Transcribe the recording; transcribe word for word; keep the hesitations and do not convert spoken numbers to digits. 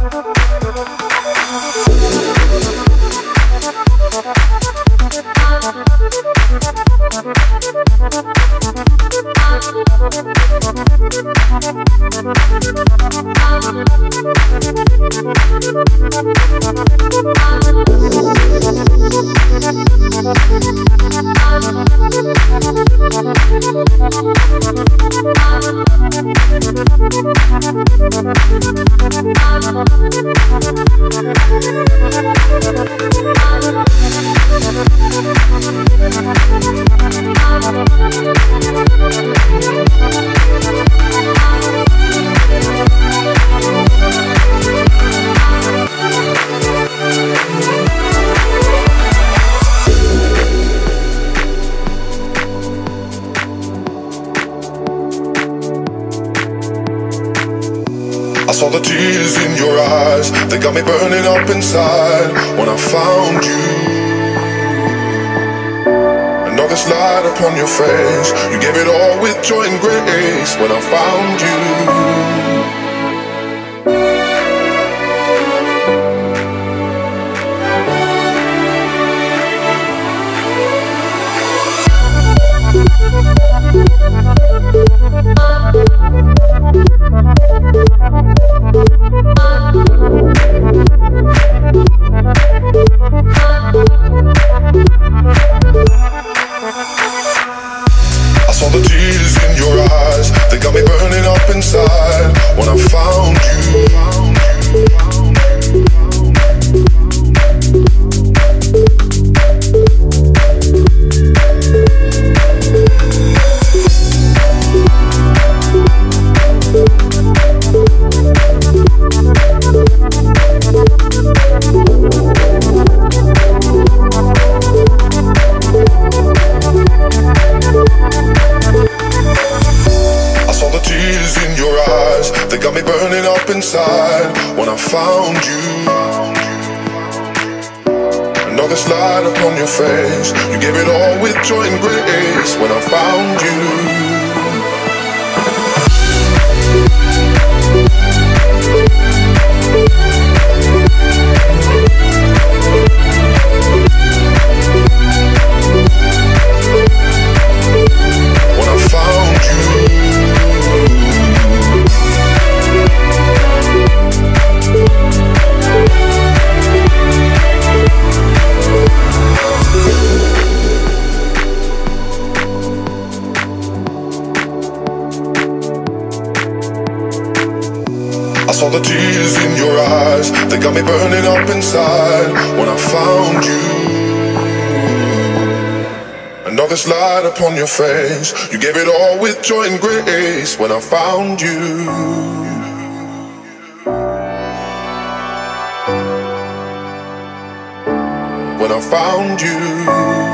Saw the tears in your eyes, they got me burning up inside. When I found you, another light upon your face, you gave it all with joy and grace. When I found you, I saw the tears in your eyes, they got me burning up inside. When I found you, they got me burning up inside. When I found you, another light upon your face, you gave it all with joy and grace. When I found you, I saw the tears in your eyes, they got me burning up inside. When I found you, another light upon your face, you gave it all with joy and grace. When I found you, when I found you.